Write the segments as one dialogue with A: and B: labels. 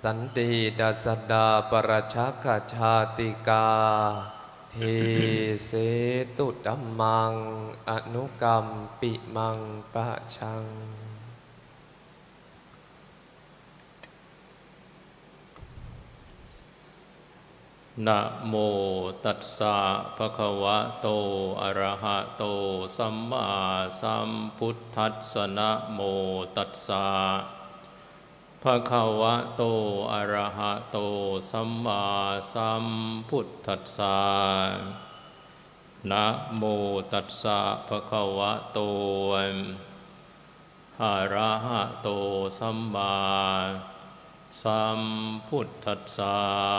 A: สันติดัสสดาปรชักขชาติกาเทเสตุธัมมังอนุกรรมปิมังปะชัง
B: นะโมตัสสะภะคะวะโตอะระหะโตสัมมาสัมพุทธัสสะนะโมตัสสะภะคะวะโตอะระหะโตสัมมาสัมพุทธัสสะนะโมตัสสะภะคะวะโตอะระหะโตสัมมาสัมพุทธัสสะ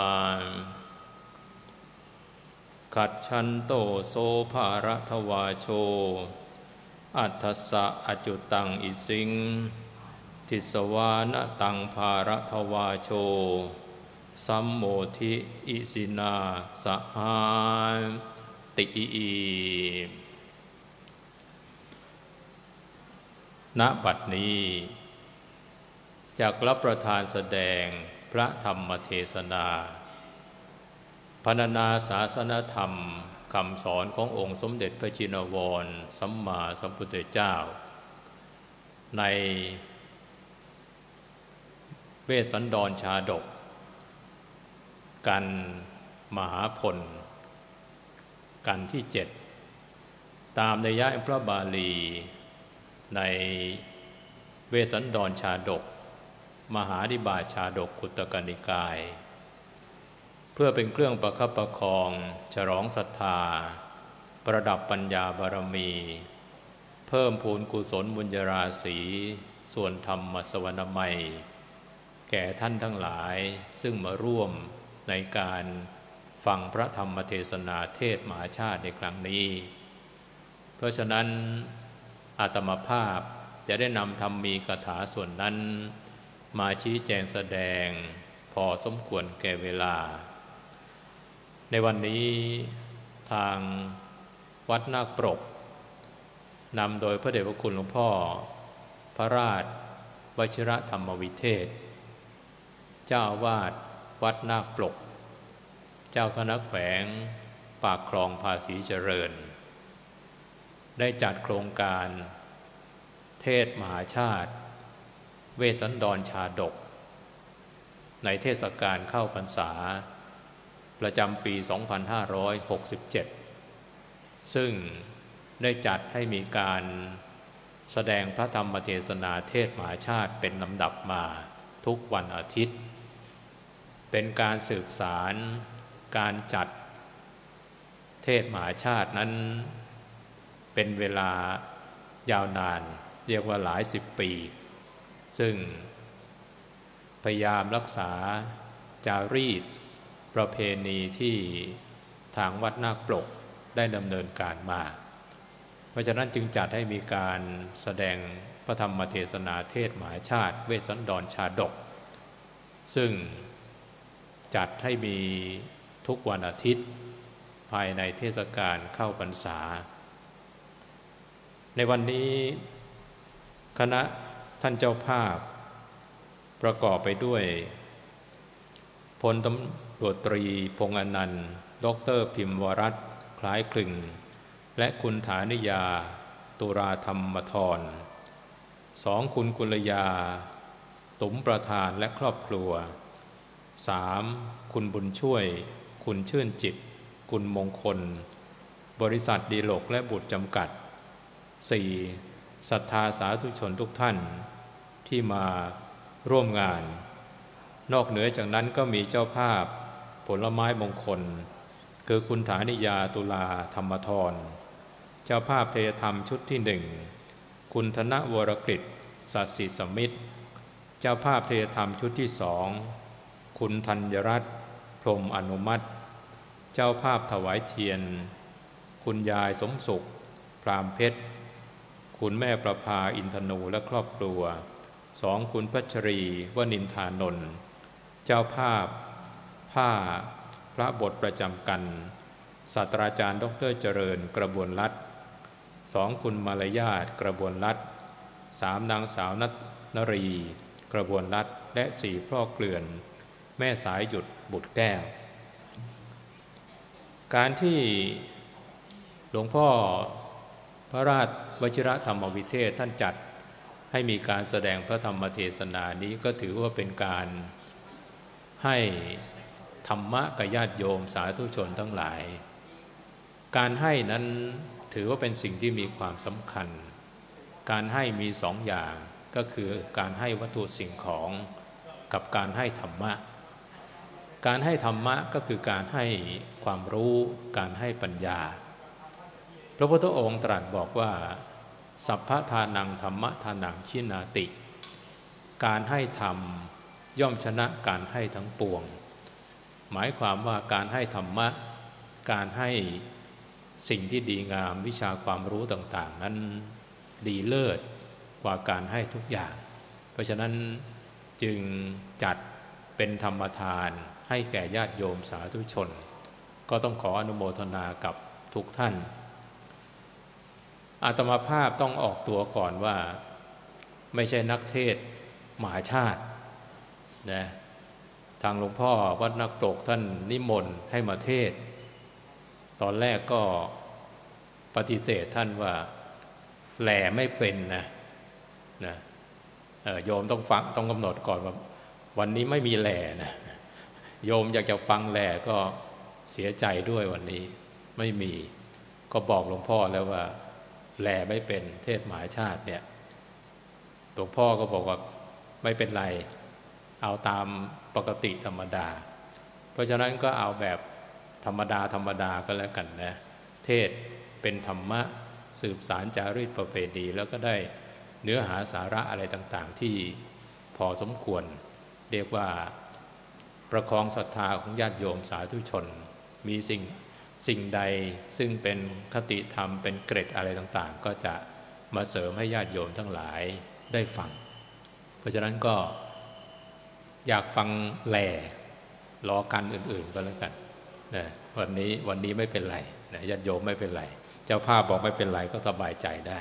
B: กัจฉันโตโสภาระทวาโชอัตถสะอจุตังอิสิงทิสวานตังภาระทวาโชสัมโมทิอิสินาสหาติณบัดนี้จากรับประทานแสดงพระธรรมเทศนาพรรณนาศาสนธรรมคำสอนขององค์สมเด็จพระจินวรสัมมาสัมพุทธเจ้าในเวสสันดรชาดกกันมหาพลกันที่7ตามนัยยะพระบาลีในเวสสันดรชาดกมหานิบาตชาดกคุตตกนิกายเพื่อเป็นเครื่องประคับประคองฉลองศรัทธาประดับปัญญาบารมีเพิ่มพูนกุศลบุญญาราศีส่วนธรรมสวนามัยแก่ท่านทั้งหลายซึ่งมาร่วมในการฟังพระธรรมเทศนาเทศมหาชาติในครั้งนี้เพราะฉะนั้นอาตมาภาพจะได้นำธรรมีกถาส่วนนั้นมาชี้แจงแสดงพอสมควรแก่เวลาในวันนี้ทางวัดนาคปรกนำโดยพระเดชพระคุณหลวงพ่อพระราชวชิรธรรมวิเทศเจ้าอาวาสวัดนาคปรกเจ้าคณะแขวงปากคลองภาษีเจริญได้จัดโครงการเทศมหาชาติเวสสันดรชาดกในเทศกาลเข้าพรรษาประจำปี 2567 ซึ่งได้จัดให้มีการแสดงพระธรรมเทศนาเทศมหาชาติเป็นลำดับมาทุกวันอาทิตย์เป็นการสืบสารการจัดเทศมหาชาตินั้นเป็นเวลายาวนานเรียกว่าหลายสิบปีซึ่งพยายามรักษาจารีตประเพณีที่ทางวัดนาคปรกได้ดำเนินการมาเพราะฉะนั้นจึงจัดให้มีการแสดงพระธรรมเทศนาเทศมหาชาติเวสสันดรชาดกซึ่งจัดให้มีทุกวันอาทิตย์ภายในเทศกาลเข้าพรรษาในวันนี้คณะท่านเจ้าภาพประกอบไปด้วยพลตำรวจตรีพงษ์อนันต์ดร.พิมพ์วรัตน์คล้ายคลึงและคุณฐานิยาตุราธรรมธร2คุณกุลยาตุ๋มประธานและครอบครัว3คุณบุญช่วยคุณชื่นจิตคุณมงคลบริษัทดีโลกและบุตรจำกัด4ศรัทธาสาธุชนทุกท่านที่มาร่วมงานนอกเหนือจากนั้นก็มีเจ้าภาพผลไม้มงคลคือคุณฐานิยาตุลาธรรมธรเจ้าภาพเทยธรรมชุดที่1คุณธนวรกฤษสัตสิสมิตรเจ้าภาพเทยธรรมชุดที่2คุณธัญรัตน์พรหมอนุมัติเจ้าภาพถวายเทียนคุณยายสมสุขพรามเพชรคุณแม่ประภาอินทนูและครอบครัว2คุณพัชรีวนินทานนท์เจ้าภาพผ้าพระบทประจำกันศาสตราจารย์ดร.เจริญกระบวนรัตน์2คุณมารยาทกระบวนรัตน์3นางสาวนัทนรีกระบวนรัตน์และ4พ่อเกลื่อนแม่สายหยุดบุตรแก้วการที่หลวงพ่อพระราชวชิรธรรมวิเทศท่านจัดให้มีการแสดงพระธรรมเทศนานี้ก็ถือว่าเป็นการให้ธรรมะกับญาติโยมสาธุชนทั้งหลายการให้นั้นถือว่าเป็นสิ่งที่มีความสำคัญการให้มีสองอย่างก็คือการให้วัตถุสิ่งของกับการให้ธรรมะการให้ธรรมะก็คือการให้ความรู้การให้ปัญญาพระพุทธองค์ตรัสบอกว่าสัพพทานังธรรมทานังชินาติการให้ธรรมย่อมชนะการให้ทั้งปวงหมายความว่าการให้ธรรมะการให้สิ่งที่ดีงามวิชาความรู้ต่างๆนั้นดีเลิศกว่าการให้ทุกอย่างเพราะฉะนั้นจึงจัดเป็นธรรมทานให้แก่ญาติโยมสาธุชนก็ต้องขออนุโมทนากับทุกท่านอาตมาภาพต้องออกตัวก่อนว่าไม่ใช่นักเทศมหาชาตินะทางหลวงพ่อวัดนักปรกท่านนิมนต์ให้มาเทศตอนแรกก็ปฏิเสธท่านว่าแหล่ไม่เป็นนะโยมต้องฟังต้องกำหนดก่อนว่าวันนี้ไม่มีแหล่นะโยมอยากจะฟังแหล่ก็เสียใจด้วยวันนี้ไม่มีก็บอกหลวงพ่อแล้วว่าแหล่ไม่เป็นเทศมหาชาติเนี่ยหลวงพ่อก็บอกว่าไม่เป็นไรเอาตามปกติธรรมดาเพราะฉะนั้นก็เอาแบบธรรมดาก็แล้วกันนะเทศเป็นธรรมะสืบสารจารีตประเพณีแล้วก็ได้เนื้อหาสาระอะไรต่างๆที่พอสมควรเรียกว่าประคองศรัทธาของญาติโยมสาธุชนมีสิ่งใดซึ่งเป็นคติธรรมเป็นเกร็ดอะไรต่างๆก็จะมาเสริมให้ญาติโยมทั้งหลายได้ฟังเพราะฉะนั้นก็อยากฟังแหล่รอกันอื่นๆก็แล้วกันนะวันนี้ไม่เป็นไรนะญาติโยมไม่เป็นไรเจ้าภาพบอกไม่เป็นไรก็สบายใจได้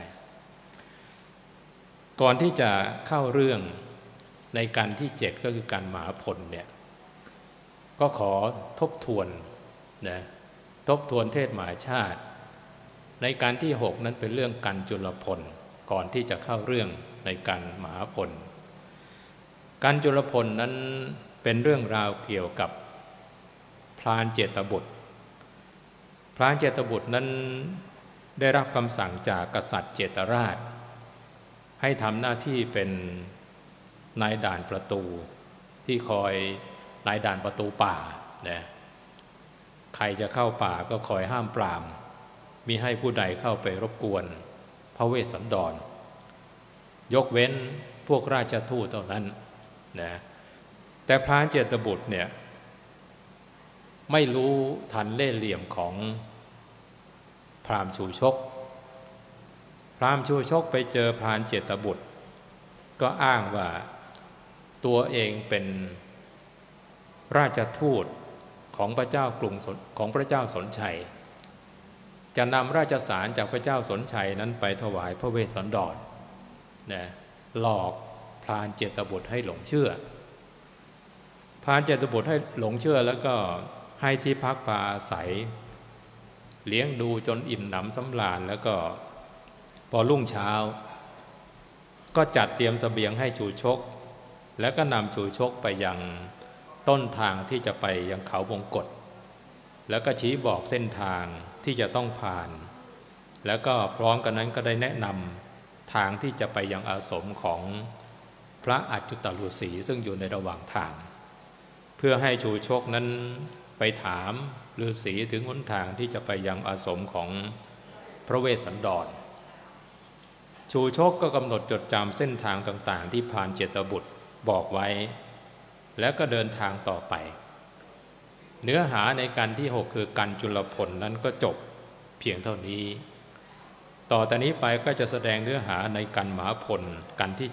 B: ก่อนที่จะเข้าเรื่องในการที่7ก็คือการมหาผลเนี่ยก็ขอทบทวนนะทบทวนเทศมหาชาติในการที่6นั้นเป็นเรื่องกันจุลพลก่อนที่จะเข้าเรื่องในการมหาผลกันจุลพลนั้นเป็นเรื่องราวเกี่ยวกับพรานเจตบุตรพรานเจตบุตรนั้นได้รับคำสั่งจากกษัตริย์เจตราชให้ทำหน้าที่เป็นนายด่านประตูที่คอยนายด่านประตูป่านะใครจะเข้าป่าก็คอยห้ามปรามมิให้ผู้ใดเข้าไปรบกวนพระเวสสันดรยกเว้นพวกราชทูตเท่านั้นนะแต่พรานเจตบุตรเนี่ยไม่รู้ทันเล่ห์เหลี่ยมของพราหมณ์ชูชกพราหมณ์ชูชกไปเจอพรานเจตบุตรก็อ้างว่าตัวเองเป็นราชทูตของพระเจ้ากรุงของพระเจ้าสนชัยจะนำราชสารจากพระเจ้าสนชัยนั้นไปถวายพระเวสสันดรนะหลอกพรานเจตบุตรให้หลงเชื่อพรานเจตบุตรให้หลงเชื่อแล้วก็ให้ที่พักพาอาศัยเลี้ยงดูจนอิ่มหนำสำราญแล้วก็พอรุ่งเช้าก็จัดเตรียมเสบียงให้ชูชกแล้วก็นำชูชกไปยังต้นทางที่จะไปยังเขาวงกฏแล้วก็ชี้บอกเส้นทางที่จะต้องผ่านแล้วก็พร้อมกันนั้นก็ได้แนะนำทางที่จะไปยังอาสมของพระอัจจุตฤาษีซึ่งอยู่ในระหว่างทางเพื่อให้ชูชกนั้นไปถามฤาษีถึงหนทางที่จะไปยังอาสมของพระเวสสันดรชูชกก็กำหนดจดจำเส้นทางต่างๆที่พรานเจตบุตรบอกไว้แล้วก็เดินทางต่อไปเนื้อหาในกันที่6คือกันจุลพลนั้นก็จบเพียงเท่านี้ต่อแต่นี้ไปก็จะแสดงเนื้อหาในกันมหาผลกันที่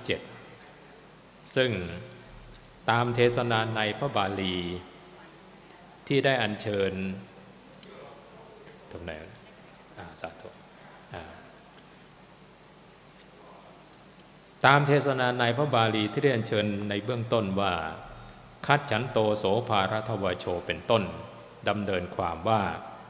B: 7ซึ่งตามเทศนาในพระบาลีที่ได้อัญเชิญตรงไหนสาธุตามเทศนาในพระบาลีที่ได้อัญเชิญในเบื้องต้นว่าคัดฉันโตโสภารัทวโชเป็นต้นดำเนินความว่า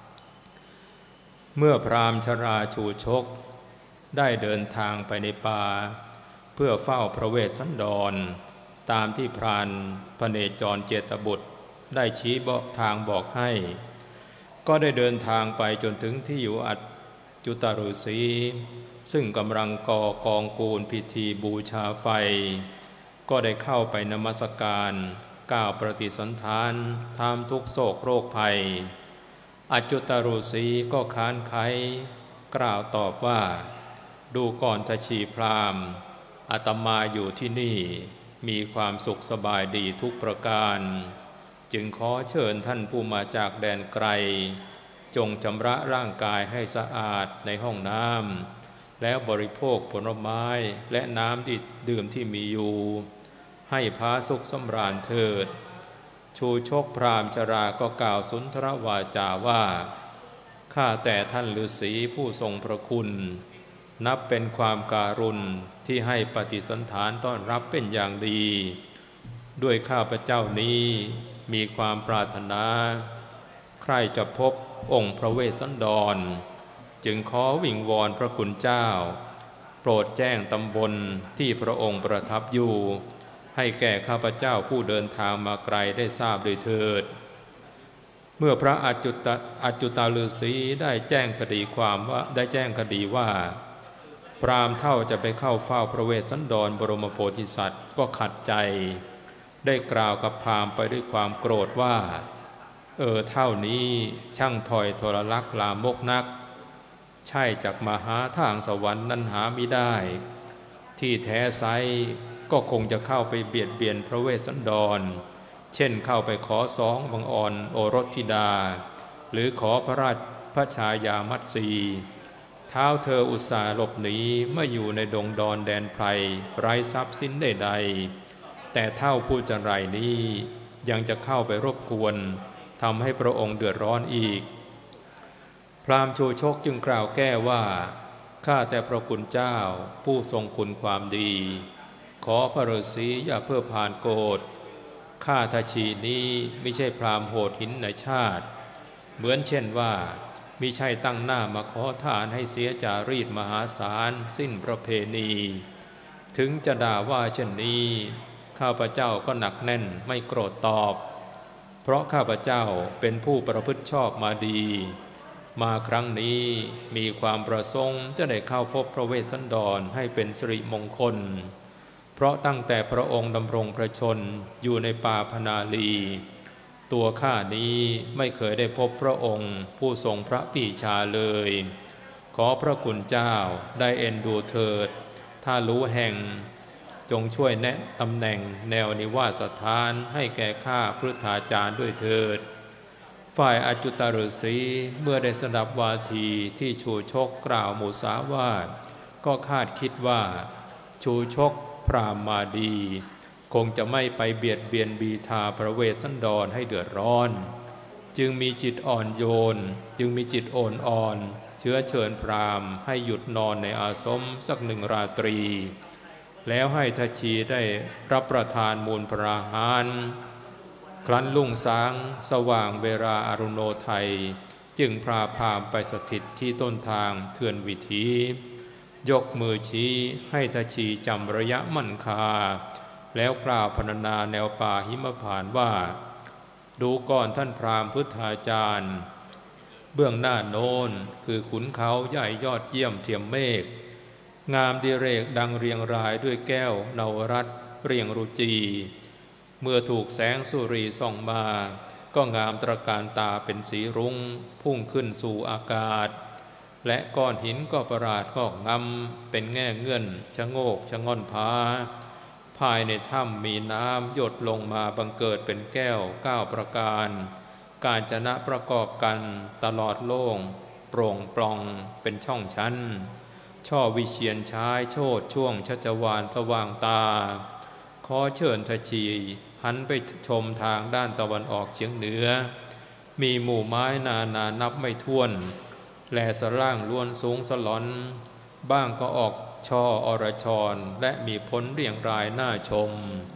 B: เมื่อพราหมณ์ชราชูชกได้เดินทางไปในป่าเพื่อเฝ้าพระเวสสันดรตามที่พรานพเนจรเจตบุตรได้ชี้บอกทางบอกให้ก็ได้เดินทางไปจนถึงที่อยู่อัจจุตฤษี ซึ่งกำลังก่อกองกูลพิธีบูชาไฟก็ได้เข้าไปนมัสการกล่าวปฏิสันถานถามทุกโศกโรคภัยอัจจุตฤษีก็ค้านไขกล่าวตอบว่าดูก่อนทชีพราหมณ์อาตมาอยู่ที่นี่มีความสุขสบายดีทุกประการจึงขอเชิญท่านผู้มาจากแดนไกลจงชำระร่างกายให้สะอาดในห้องน้ำแล้วบริโภคผลไม้และน้ำดื่มที่มีอยู่ให้พาสุขสำราญเถิดชูชกพราหมณ์ชราก็กล่าวสุนทรวาจาว่าข้าแต่ท่านฤาษีผู้ทรงพระคุณนับเป็นความการุณที่ให้ปฏิสันถานต้อนรับเป็นอย่างดีด้วยข้าพเจ้านี้มีความปรารถนาใครจะพบองค์พระเวสสันดรจึงขอวิงวอนพระคุณเจ้าโปรดแจ้งตำบลที่พระองค์ประทับอยู่ให้แก่ข้าพเจ้าผู้เดินทางมาไกลได้ทราบโดยเถิดเมื่อพระอัจจุตฤาษีได้แจ้งคดีว่าพราหมณ์เท่าจะไปเข้าเฝ้าพระเวสสันดรบรมโพธิสัตว์ก็ขัดใจได้กล่าวกับพราหมณ์ไปด้วยความโกรธว่าเท่านี้ช่างถอยโทรลักษณ์ลามกนักใช่จักมาหาทางสวรรค์นั้นหามิได้ที่แท้ไซก็คงจะเข้าไปเบียดเบียนพระเวสสันดรเช่นเข้าไปขอสองบังอ่อนโอรสธิดาหรือขอพระชายามัตสีเท้าเธออุตส่าห์หลบหนีเมื่ออยู่ในดงดอนแดนไพรไร้ทรัพย์สินใดๆแต่เท่าผู้จันไรนี้ยังจะเข้าไปรบกวนทำให้พระองค์เดือดร้อนอีกพราหมณ์ชูชกจึงกล่าวแก้ว่าข้าแต่พระคุณเจ้าผู้ทรงคุณความดีขอพระฤาษีอย่าเพื่อผ่านโกรธข้าทชีนี้ไม่ใช่พราหมณ์โหดหินในชาติเหมือนเช่นว่ามิใช่ตั้งหน้ามาขอทานให้เสียจารีตมหาศาลสิ้นประเพณีถึงจะด่าว่าเช่นนี้ข้าพเจ้าก็หนักแน่นไม่โกรธตอบเพราะข้าพเจ้าเป็นผู้ประพฤติชอบมาดีมาครั้งนี้มีความประสงค์จะได้เข้าพบพระเวสสันดรให้เป็นสิริมงคลเพราะตั้งแต่พระองค์ดำรงพระชนอยู่ในป่าพนาลีตัวข้านี้ไม่เคยได้พบพระองค์ผู้ทรงพระปรีชาเลยขอพระคุณเจ้าได้เอ็นดูเถิดถ้ารู้แห่งจงช่วยแนะตำแหน่งแนวนิวาสถานให้แก่ข้าพฤทธาจารย์ด้วยเถิดฝ่ายอัจจุตฤาษีเมื่อได้สดับวาทีที่ชูชกกล่าวมุสาวาทก็คาดคิดว่าชูชกพราหมณ์มาดีคงจะไม่ไปเบียดเบียนบีทาพระเวสสันดรให้เดือดร้อนจึงมีจิตอ่อนโยนอ่อนเชื้อเชิญพราหมณ์ให้หยุดนอนในอาสมสักหนึ่งราตรีแล้วให้ทชีได้รับประทานมูลพระอาหารครั้นลุ่งสางสว่างเวลาอรุณโนไทยจึงพาพราหมณ์ไปสถิตที่ต้นทางเทือนวิถียกมือชี้ให้ทชีจำระยะมั่นคาแล้วกล่าวพรรณนาแนวป่าหิมพานต์ว่าดูก่อนท่านพราหมณ์พุทธาจารย์เบื้องหน้าโน้นคือขุนเขาใหญ่ยอดเยี่ยมเทียมเมฆงามดิเรกดังเรียงรายด้วยแก้วนวรัตน์เรียงรุจีเมื่อถูกแสงสุรีส่องมาก็งามตระการตาเป็นสีรุ้งพุ่งขึ้นสู่อากาศและก้อนหินก็ประหลาดงอกงำเป็นแง่เงื่อนชะโงกชะง่อนผาภายในถ้ำมีน้ำหยดลงมาบังเกิดเป็นแก้ว9ประการกาญจนะประกอบกันตลอดโล่งโปร่งปล่องเป็นช่องชั้นช่อวิเชียรชายโชติช่วงชัชวาลสว่างตาขอเชิญทชีหันไปชมทางด้านตะวันออกเฉียงเหนือมีหมู่ไม้นานับไม่ถ้วนแลสร่างล้วนสูงสลอนบ้างก็ออกช่ออรชรและมีผลเรียงรายน่าชม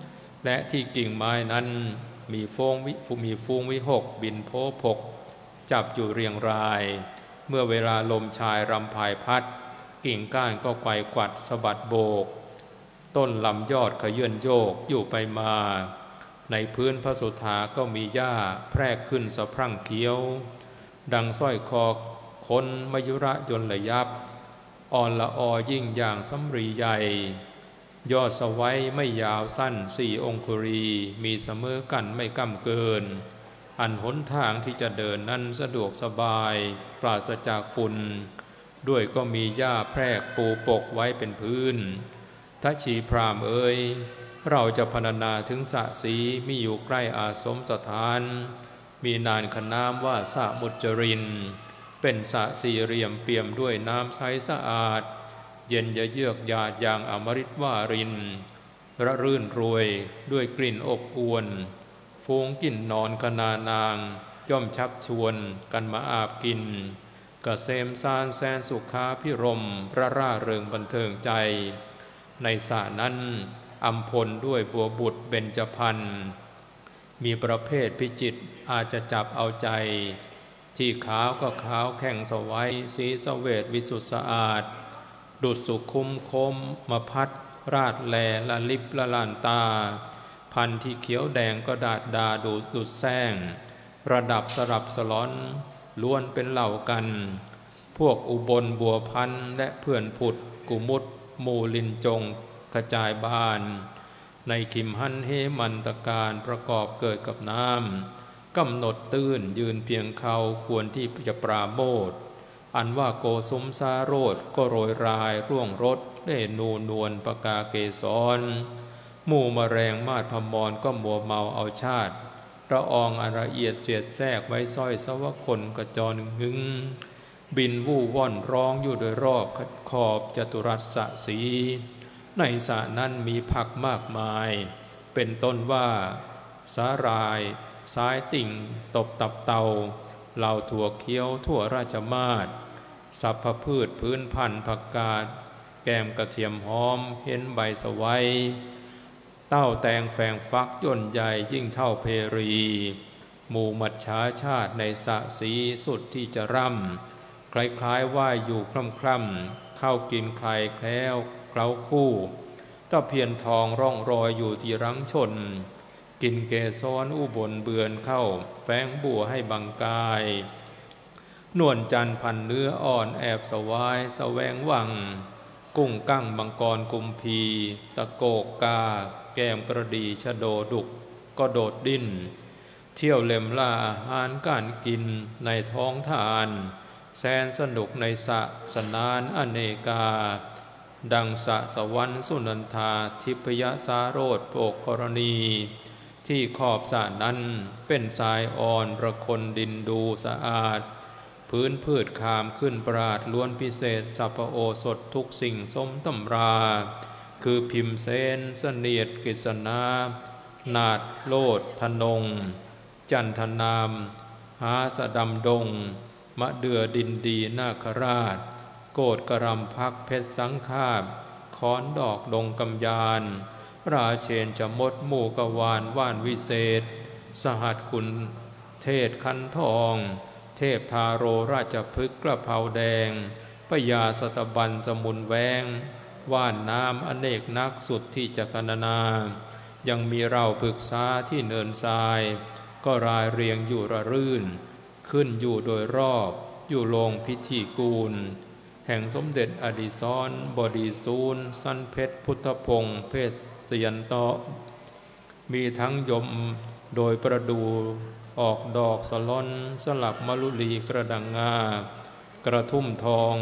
B: และที่กิ่งไม้นั้นมีฟูงวิหกบินโพพกจับอยู่เรียงราย เมื่อเวลาลมชายรำพายพัดกิ่งก้านก็ไกวกวัดสะบัดโบกต้นลำยอดขยื่นโยกอยู่ไปมาในพื้นพระสุธาก็มีหญ้าแพรกขึ้นสะพรั่งเขียวดังสร้อยคอคนมยุระยนต์ระยับอ่อนละออยิ่งอย่างสำรีใหญ่ยอดสวัยไม่ยาวสั้นสี่องคุรีมีเสมอกันไม่ก้ำเกินอันหนทางที่จะเดินนั้นสะดวกสบายปราศจากฝุ่นด้วยก็มีหญ้าแพรกปูปกไว้เป็นพื้นทัชชีพรามเอ๋ยเราจะพรรณนาถึงสระสีมีอยู่ใกล้อาสมสถานมีนานขนามว่าสระมุจรินเป็นสระสี่เหลี่ยมเปี่ยมด้วยน้ำใสสะอาดเย็นเยือกหยาดอย่างอมฤตวารินระรื่นรวยด้วยกลิ่นอบอวนฟูงกลิ่นนอนขนานางย่อมชักชวนกันมาอาบกินกะเซมซานแสนสุขาพิรมพระร่าเริงบันเทิงใจในสระนั้นอำพลด้วยบัวบุตรเบญจพรรณมีประเภทพิจิตรอาจจะจับเอาใจที่ขาวก็ขาวแข็งสวัยสีสเวทวิสุทธิสะอาดดุจสุขุมคมมาพัดราดแลละลิบละลานตาพันธุ์ที่เขียวแดงก็ดาดดาดุดแซงระดับสลับสลอนล้วนเป็นเหล่ากันพวกอุบลบัวพันธุ์และเพื่อนผุดกุมุตมูลินจงกระจายบานในขิมหันเฮมันตการประกอบเกิดกับน้ำกำหนดตื้นยืนเพียงเขาควรที่จะปราโมทย์อันว่าโกสุมสาโรธก็โรยรายร่วงรถได้นูนวลปกาเกสรหมู่มแมลงมาดพมรก็มัวเมาเอาชาติละอองอันละเอียดเสียดแทรกไว้สร้อยสวคนกระจรหึงบินวู่ว่อนร้องอยู่โดยรอบขอบจตุรัสสะสีในสระนั้นมีผักมากมายเป็นต้นว่าสาหร่ายสายติ่งตบตับเตาเหล่าถั่วเคี้ยวทั่วราชมาศสัพพพืชพื้นพันธุ์ผักกาดแกมกระเทียมหอมเห็นใบสวัยเต้าแตงแฝงฟักย่นใหญ่ยิ่งเท่าเพรีหมู่มัจฉาชาติในสระสีสุดที่จะร่ำคล้ายๆว่ายอยู่คล่ำๆเข้ากินใครแคล้วเคล้าคู่ตะเพียนทองร่องรอยอยู่ที่รังชนกินเกสรอุบลเบือนเข้าแฝงบัวให้บังกายนวลจันพันเนื้ออ่อนแอบสวายแสวงวังกุ้งกั้งมังกรกุมพีตะโกกกาแก้มกระดีชะโดดุกก็โดดดิ้นเที่ยวเล็มล่าอาหารการกินในท้องทานแสนสนุกในสะสนานอเนกาดังสะสวรรค์สุนันทาทิพยสาโรธโปกกรณีที่ขอบสระนั้นเป็นทรายอ่อนประคนดินดูสะอาดพื้นพืชคามขึ้นปราดล้วนพิเศษสัพพโอสถทุกสิ่งสมตำราคือพิมเสนเสนียดกฤษณานาดโลดธนงจันทนามหาสะดำดงมะเดื่อดินดีนาคราชโกดกระรำพักเพชรสังคาบค้อนดอกดงกำยานราเชนจะมดหมู่กวานว่านวิเศษสหัสคุณเทศคันทองเทพทาโรราชพฤกษ์กระเพราแดงพญาสตบันสมุนแวงว่านน้ำอเนกนักสุดที่จะกรรณนายังมีเราปรึกษาที่เนินทรายก็รายเรียงอยู่ระรื่นขึ้นอยู่โดยรอบอยู่โรงพิธีกูลแห่งสมเด็จอดิศรบดีสูรสั้นเพชรพุทธพงศ์เพศเสียนโตมีทั้งยมโดยประดูออกดอกสะล้อนสลับมะลุลีกระดังงากระทุ่มทอง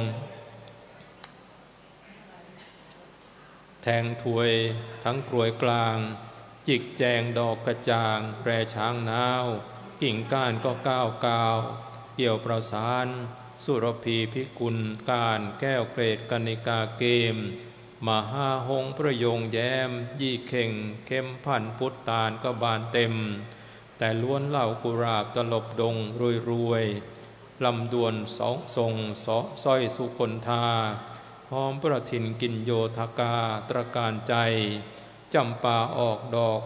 B: แทงถวยทั้งกรวยกลางจิกแจงดอกกระจางแปรช้างนาวกิ่งก้านก็ก้าวเกี่ยวประสานสุรพีพิกุลการแก้วเกรดกนิกาเกมมหาหงประยงแย้มยี่เข่งเข้มพันพุทธตาลก็บานเต็มแต่ล้วนเหล่ากุราบตลบดงรวยลำดวนทรงสร้อยสุคนธาหอมประทินกินโยธกาตระการใจจำปาออกดอก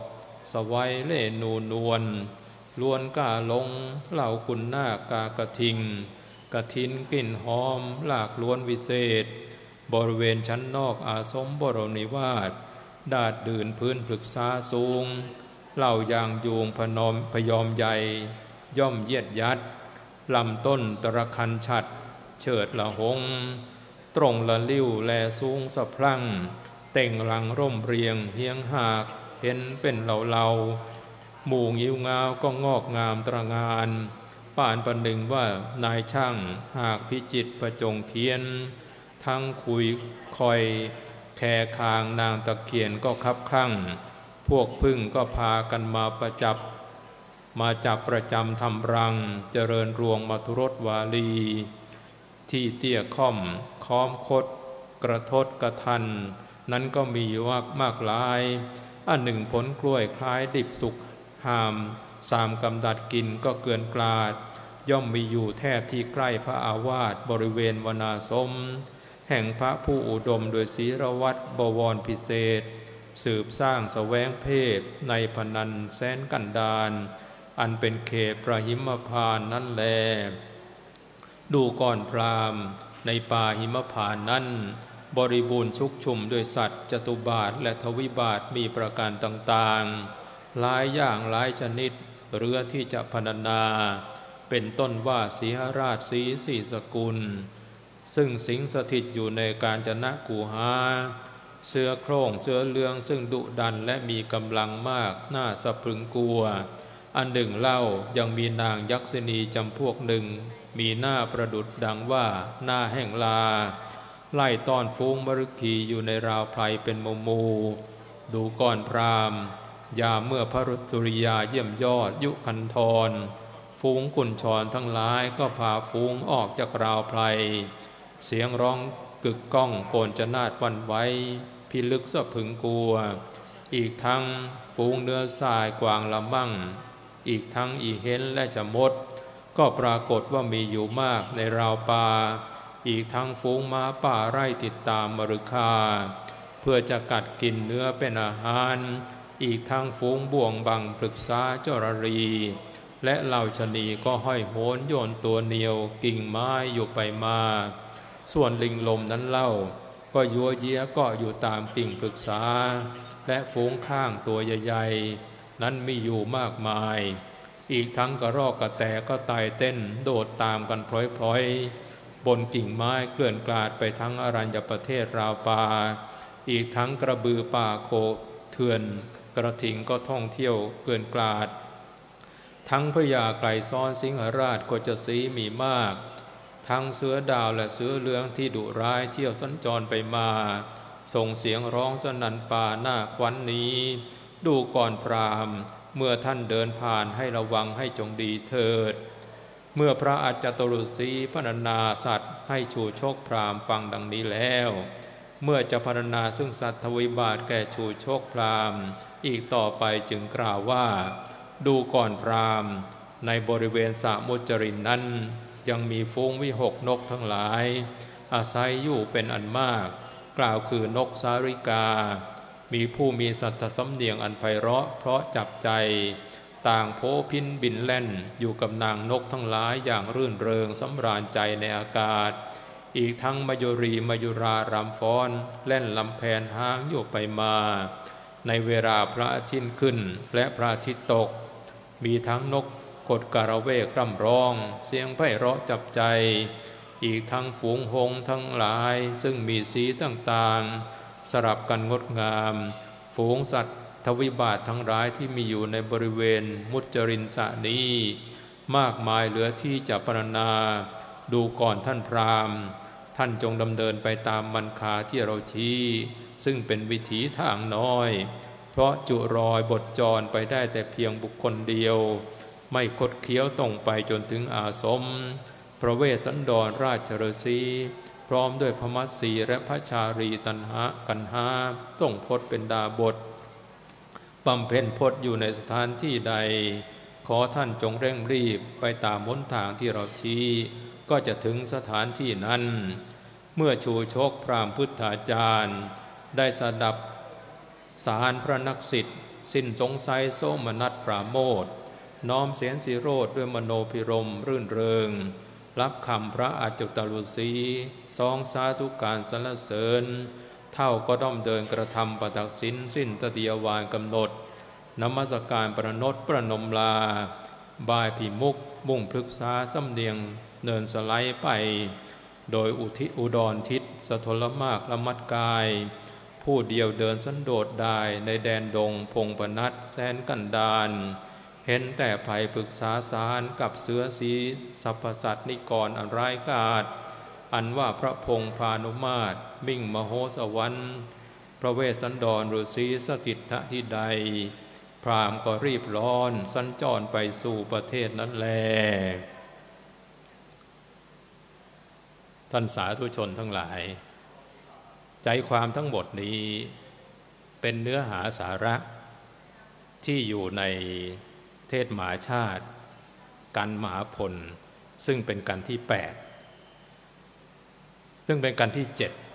B: สวัยเล่นูนวลล้วนก้าลงเหล่าคุณหน้ากากระทิงกระทินกลิ่นหอมหลากล้วนวิเศษบริเวณชั้นนอกอาสมบรมนิวาสดาดดื่นพื้นปรึกษาสูงเหล่ายางยูงพยอมใหญ่ย่อมเยียดยัดลำต้นตระคันฉัดเฉิดละหงตรงละลิ้วแลสูงสะพรั่งเต่งหลังร่มเรียงเฮียงหากเห็นเป็นเหล่าหมู่งิ้วงาวก็งอกงามตระงานป่านประหนึ่งว่านายช่างหากพิจิตรประจงเขียนทั้งคุยคอยแคคางนางตะเคียนก็คับคั่งพวกพึ่งก็พากันมาจับประจำทำรังเจริญรวงมัทุรสวาลีที่เตี้ยค่อมค้อมคดกระทดกระทันนั้นก็มีมากหลายอันหนึ่งผลกล้วยคล้ายดิบสุกหามสามกำดัดกินก็เกลื่อนกลาดย่อมมีอยู่แทบที่ใกล้พระอาวาสบริเวณวนาสมแห่งพระผู้อุดมโดยศีรวัตรบวรพิเศษสืบสร้างแสวงเพศในพนันแสนกันดารอันเป็นเขตประหิมพานต์นั่นแลดูก่อนพราหมณ์ในป่าหิมพานต์นั้นบริบูรณ์ชุกชุมด้วยสัตว์จตุบาทและทวิบาทมีประการต่างๆหลายอย่างหลายชนิดเรือที่จะพรรณนาเป็นต้นว่าสีหราชสีสี่สกุลซึ่งสิงสถิตอยู่ในกาญจนกูหาเสือโคร่งเสือเหลืองซึ่งดุดันและมีกำลังมากน่าสะพรึงกลัวอันหนึ่งเล่ายังมีนางยักษินีจำพวกหนึ่งมีหน้าประดุจดังว่าหน้าแห่งลาไล่ต้อนฟูงมฤคีอยู่ในราวไพรเป็นหมู่ดูก่อนพราหมณ์ยามเมื่อพระสุริยาเยี่ยมยอดยุคันธรฟูงกุญชรทั้งหลายก็พาฟูงออกจากราวไพรเสียงร้องกึกก้องโกนจนาดวันไว้พิลึกสะพึงกลัวอีกทั้งฟูงเนื้อทรายกวางละมั่งอีกทั้งอีเห็นและจะมดก็ปรากฏว่ามีอยู่มากในราวป่าอีกทั้งฝูงม้าป่าไร่ติดตามมฤคาเพื่อจะกัดกินเนื้อเป็นอาหารอีกทั้งฝูงบ่วงบังปรึกษาจรรีและเหล่าชนีก็ห้อยโหนโยนตัวเหนียวกิ่งไม้อยู่ไปมาส่วนลิงลมนั้นเล่าก็ยัวเยี้ยก็อยู่ตามกิ่งปรึกษาและฝูงข้างตัวใหญ่ๆนั้นมีอยู่มากมายอีกทั้งกระรอกกระแตก็ไต่เต้นโดดตามกันพลอยๆบนกิ่งไม้เกลื่อนกลาดไปทั้งอรัญญประเทศราวป่าอีกทั้งกระบือป่าโคเถื่อนกระทิงก็ท่องเที่ยวเกลื่อนกลาดทั้งพญาไกรซ้อนสิงหราชโคจสีมีมากทั้งเสือดาวและเสือเหลืองที่ดุร้ายเที่ยวสัญจรไปมาส่งเสียงร้องสนั่นป่าหน้าควันนี้ดูก่อนพราหมณ์เมื่อท่านเดินผ่านให้ระวังให้จงดีเถิดเมื่อพระอาจารย์ตรุษีพรรณนาสัตว์ให้ชูชกพราหมณ์ฟังดังนี้แล้วเมื่อจะพรรณนาซึ่งสัตว์ทวิบาทแก่ชูชกพราหมณ์อีกต่อไปจึงกล่าวว่าดูก่อนพราหมณ์ในบริเวณสระมุจรินนั้นยังมีฝูงวิหกนกทั้งหลายอาศัยอยู่เป็นอันมากกล่าวคือนกสาริกามีผู้มีสัทธสำเนียงอันไพเราะเพราะจับใจต่างโพพินบินแล่นอยู่กับนางนกทั้งหลายอย่างรื่นเริงสำราญใจในอากาศอีกทั้งมยุรีมยุรารำฟ้อนเล่นลำแพนห้างอยู่ไปมาในเวลาพระอาทิตย์ขึ้นและพระอาทิตย์ตกมีทั้งนกกดกระเวกร่ำร้องเสียงไพเราะจับใจอีกทั้งฝูงหงส์ทั้งหลายซึ่งมีสีต่างๆสลับกันงดงามฝูงสัตว์ทวิบาททั้งหลายที่มีอยู่ในบริเวณมุจรินสระนี้มากมายเหลือที่จะพรรณนาดูก่อนท่านพราหมณ์ท่านจงดำเนินไปตามมันคาที่เราชี้ซึ่งเป็นวิถีทางน้อยเพราะจุรอยบทจรไปได้แต่เพียงบุคคลเดียวไม่คดเคี้ยวตรงไปจนถึงอาสมพระเวสสันดรราชฤาษีพร้อมด้วยพระมัสสีและพระชารีตัณหะกันหาต้องพจน์เป็นดาบทบำเพ็ญพจน์อยู่ในสถานที่ใดขอท่านจงเร่งรีบไปตามหนทางที่เราชี้ก็จะถึงสถานที่นั้นเมื่อชูชกพราหมณ์พุทธาจารย์ได้สดับสารพระนักษิตสิ้นสงสัยโสมนัสปราโมทย์น้อมเสียงสีโรดด้วยมโนพิรมรื่นเริงรับคำพระอาจุตฤษีซองสาธุการสรรเสริญเท่าก็ด้อมเดินกระทำปตักสินสิ้นตติยวานกำหนดนมัสการประนตประนมลาบายพิมุกมุ่งพฤกษาสำเนียงเนินสไลด์ไปโดยอุดรทิศสะทลมากละมัดกายผู้เดียวเดินสันโดษได้ในแดนดงพงพนัสแสนกันดานเห็นแต่ภัยปรึกษาสารกับเสือสีสัพพสัตนิกรอันร้ายกาจอันว่าพระพงพานุมาตรมิ่งมโหสวรรค์พระเวสสันดรฤาษีสถิตที่ใดพราหมณ์ก็รีบร้อนสัญจรไปสู่ประเทศนั้นแลท่านสาธุชนทั้งหลายใจความทั้งหมดนี้เป็นเนื้อหาสาระที่อยู่ในเทศมหาชาติกันมหาพลซึ่งเป็นกันที่8ซึ่งเป็นกันที่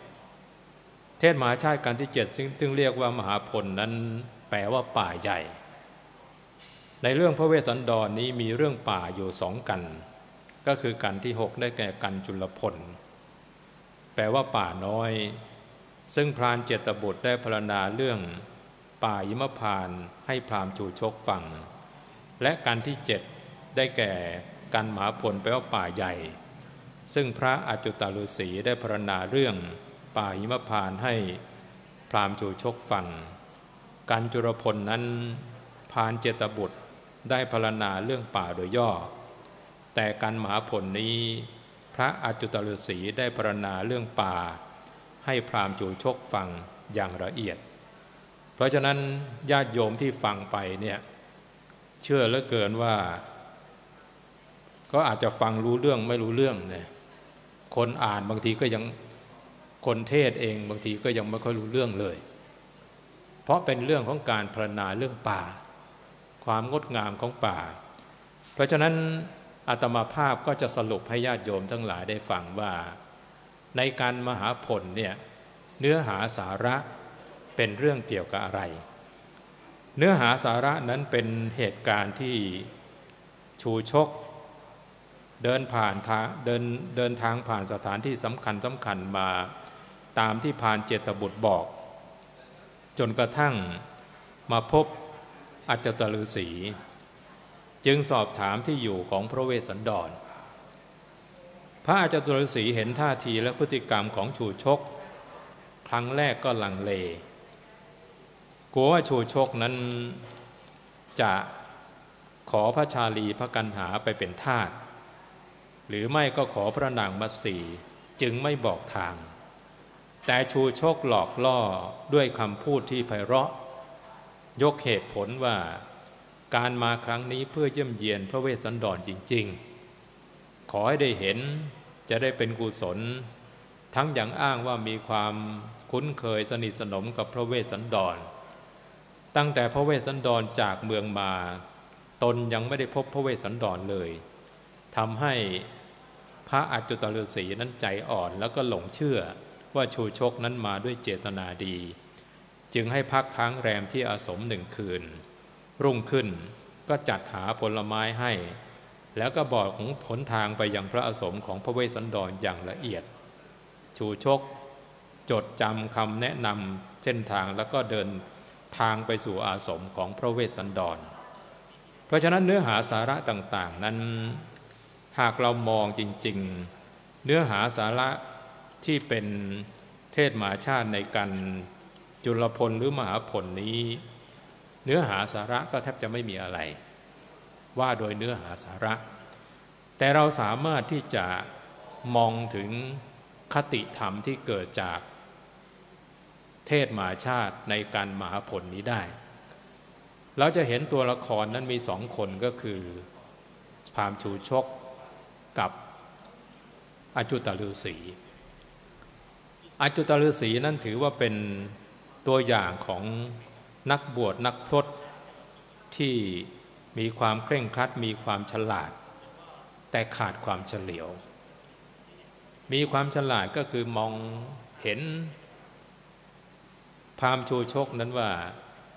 B: 7เทศมหาชาติกันที่7ซึ่งเรียกว่ามหาพลนั้นแปลว่าป่าใหญ่ในเรื่องพระเวสสันดรนี้มีเรื่องป่าอยู่2กันก็คือกันที่6ได้แก่กันจุลพลแปลว่าป่าน้อยซึ่งพรานเจตบุตรได้พรรณนาเรื่องป่าหิมพานต์ให้พราหมณ์ชูชกฟังและกันที่7ได้แก่กันมหาพลแปลว่าป่าใหญ่ซึ่งพระอจุตฤาษีได้พรรณนาเรื่องป่าหิมพานต์ให้พราหมณ์ชูชกฟังกันจุลพลนั้นพรานเจตบุตรได้พรรณนาเรื่องป่าโดยย่อแต่กันมหาพลนี้พระอจุตฤาษีได้พรรณนาเรื่องป่าให้พราหมณ์ชูชกฟังอย่างละเอียดเพราะฉะนั้นญาติโยมที่ฟังไปเนี่ยเชื่อเหลือเกินว่าก็อาจจะฟังรู้เรื่องไม่รู้เรื่องเนี่ยคนอ่านบางทีก็ยังคนเทศเองบางทีก็ยังไม่ค่อยรู้เรื่องเลยเพราะเป็นเรื่องของการพรรณนาเรื่องป่าความงดงามของป่าเพราะฉะนั้นอาตมาภาพก็จะสรุปให้ญาติโยมทั้งหลายได้ฟังว่าในการมหาพลเนี่ยเนื้อหาสาระเป็นเรื่องเกี่ยวกับอะไรเนื้อหาสาระนั้นเป็นเหตุการณ์ที่ชูชกเดินทางผ่านสถานที่สำคัญมาตามที่พรานเจตบุตรบอกจนกระทั่งมาพบอจุตฤาษีจึงสอบถามที่อยู่ของพระเวสสันดรพระอจุตฤาษีเห็นท่าทีและพฤติกรรมของชูชกครั้งแรกก็ลังเลกลัวว่าชูชกนั้นจะขอพระชาลีพระกันหาไปเป็นทาสหรือไม่ก็ขอพระนางมัตสีจึงไม่บอกทางแต่ชูชกหลอกล่อด้วยคำพูดที่ไพเราะยกเหตุผลว่าการมาครั้งนี้เพื่อเยี่ยมเยียนพระเวสสันดรจริงๆขอให้ได้เห็นจะได้เป็นกุศลทั้งอย่างอ้างว่ามีความคุ้นเคยสนิทสนมกับพระเวสสันดรตั้งแต่พระเวสสันดรจากเมืองมาตนยังไม่ได้พบพระเวสสันดรเลยทำให้พระอจุตฤาษีนั้นใจอ่อนแล้วก็หลงเชื่อว่าชูชกนั้นมาด้วยเจตนาดีจึงให้พักค้างแรมที่อาสม1 คืนรุ่งขึ้นก็จัดหาผลไม้ให้แล้วก็บอกของหนทางไปยังพระอาสมของพระเวสสันดรอย่างละเอียดชูชกจดจำคำแนะนำเส้นทางแล้วก็เดินทางไปสู่อาสมของพระเวสสันดรเพราะฉะนั้นเนื้อหาสาระต่างๆนั้นหากเรามองจริงๆเนื้อหาสาระที่เป็นเทศมหาชาติในกันจุลพลหรือมหาพลนี้เนื้อหาสาระก็แทบจะไม่มีอะไรว่าโดยเนื้อหาสาระแต่เราสามารถที่จะมองถึงคติธรรมที่เกิดจากเทศมหาชาติในการมหาพลนี้ได้เราจะเห็นตัวละครนั้นมี2 คนก็คือพราหมณ์ชูชกกับอจุตฤาษีอจุตฤาษีนั้นถือว่าเป็นตัวอย่างของนักบวชนักพรตที่มีความเคร่งครัดมีความฉลาดแต่ขาดความเฉลียวมีความฉลาดก็คือมองเห็นพราหมณ์ชูชกนั้นว่า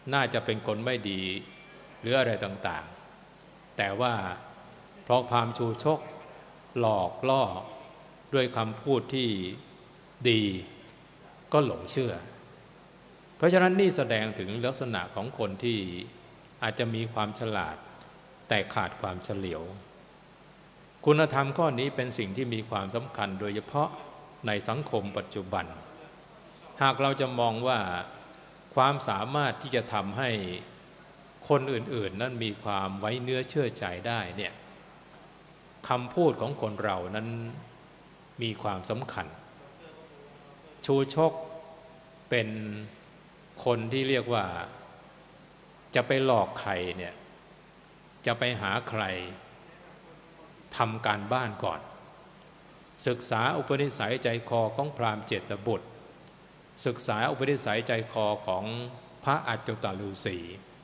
B: น่าจะเป็นคนไม่ดีหรืออะไรต่างๆแต่ว่าเพราะพราหมณ์ชูชกหลอกล่อด้วยคำพูดที่ดีก็หลงเชื่อเพราะฉะนั้นนี่แสดงถึงลักษณะของคนที่อาจจะมีความฉลาดแต่ขาดความเฉลียวคุณธรรมข้อนี้เป็นสิ่งที่มีความสำคัญโดยเฉพาะในสังคมปัจจุบันหากเราจะมองว่าความสามารถที่จะทำให้คนอื่นๆนั้นมีความไว้เนื้อเชื่อใจได้เนี่ยคำพูดของคนเรานั้นมีความสำคัญชูชกเป็นคนที่เรียกว่าจะไปหลอกใครเนี่ยจะไปหาใครทำการบ้านก่อนศึกษาอุปนิสัยใจคอของพราหมณ์เจตบุตรศึกษาอุปนิสัยใจคอของพระอัจจุตฤาษี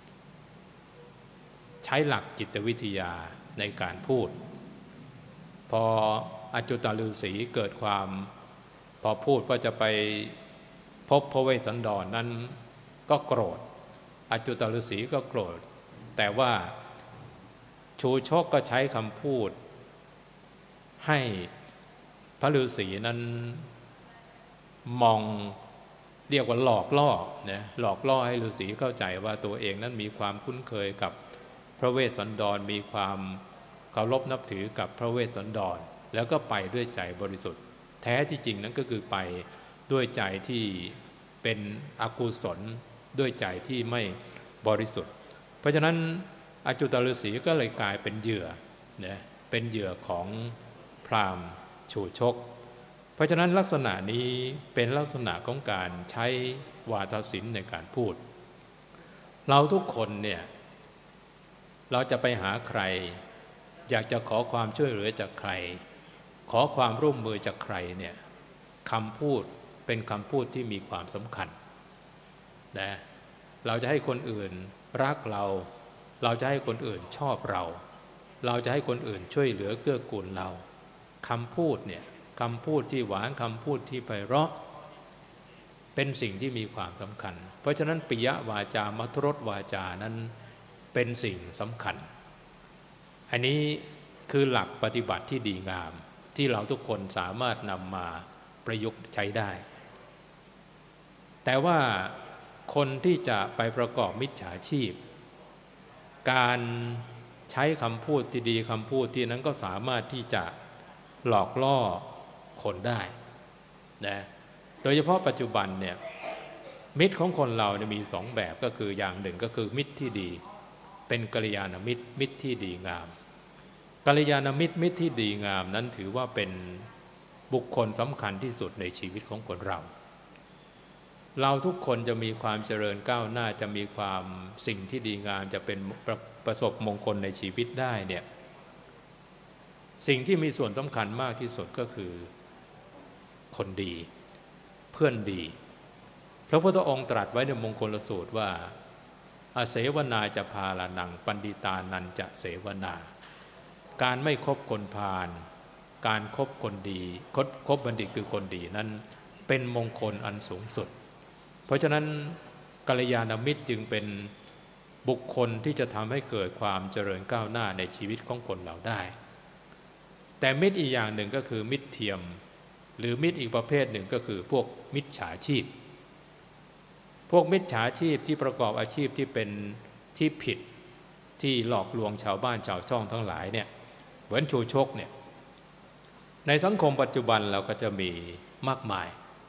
B: ใช้หลักจิตวิทยาในการพูดพออัจจุตฤาษีเกิดความพอพูดว่าจะไปพบพระเวสสันดร นั้นก็โกรธอัจจุตฤาษีก็โกรธแต่ว่าชูชกก็ใช้คำพูดให้พระฤาษีนั้นมองเรียกว่าหลอกล่อนะหลอกล่อให้ฤาษีเข้าใจว่าตัวเองนั้นมีความคุ้นเคยกับพระเวสสันดรมีความเคารพนับถือกับพระเวสสันดรแล้วก็ไปด้วยใจบริสุทธิ์แท้ที่จริงนั้นก็คือไปด้วยใจที่เป็นอกุศลด้วยใจที่ไม่บริสุทธิ์เพราะฉะนั้นอัจจุตฤาษีก็เลยกลายเป็นเหยื่อนะเป็นเหยื่อของพราหมณ์ชูชกเพราะฉะนั้นลักษณะนี้เป็นลักษณะของการใช้วาทศิลป์ในการพูดเราทุกคนเนี่ยเราจะไปหาใครอยากจะขอความช่วยเหลือจากใครขอความร่วมมือจากใครเนี่ยคำพูดเป็นคำพูดที่มีความสำคัญนะเราจะให้คนอื่นรักเราเราจะให้คนอื่นชอบเราเราจะให้คนอื่นช่วยเหลือเกื้อกูลเราคำพูดเนี่ยคำพูดที่หวานคำพูดที่ไพเราะเป็นสิ่งที่มีความสำคัญเพราะฉะนั้นปิยวาจามัทรสวาจานั้นเป็นสิ่งสำคัญอันนี้คือหลักปฏิบัติที่ดีงามที่เราทุกคนสามารถนำมาประยุกต์ใช้ได้แต่ว่าคนที่จะไปประกอบมิจฉาชีพการใช้คำพูดที่ดีคำพูดที่นั้นก็สามารถที่จะหลอกล่อคนได้นะโดยเฉพาะปัจจุบันเนี่ยมิตรของคนเราเนี่ยมีสองแบบก็คืออย่างหนึ่งก็คือมิตรที่ดีเป็นกัลยาณมิตรมิตรที่ดีงามกัลยาณมิตรมิตรที่ดีงามนั้นถือว่าเป็นบุคคลสำคัญที่สุดในชีวิตของคนเราทุกคนจะมีความเจริญก้าวหน้าจะมีความสิ่งที่ดีงามจะเป็นประสบมงคลในชีวิตได้เนี่ยสิ่งที่มีส่วนสำคัญมากที่สุดก็คือคนดีเพื่อนดีพระพุทธองค์ตรัสไว้ในมงคลสูตรว่าอาเสวนาจะพาลานังปันดิตานันจะเสวนาการไม่คบคนพาลการคบคนดีคบบัณฑิตคือคนดีนั้นเป็นมงคลอันสูงสุดเพราะฉะนั้นกัลยาณมิตรจึงเป็นบุคคลที่จะทำให้เกิดความเจริญก้าวหน้าในชีวิตของคนเราได้แต่มิตรอีกอย่างหนึ่งก็คือมิตรเทียมหรือมิตรอีกประเภทหนึ่งก็คือพวกมิจฉาชีพพวกมิจฉาชีพที่ประกอบอาชีพที่เป็นที่ผิดที่หลอกลวงชาวบ้านชาวช่องทั้งหลายเนี่ยเหมือนชูชกเนี่ยในสังคมปัจจุบันเราก็จะมีมากมาย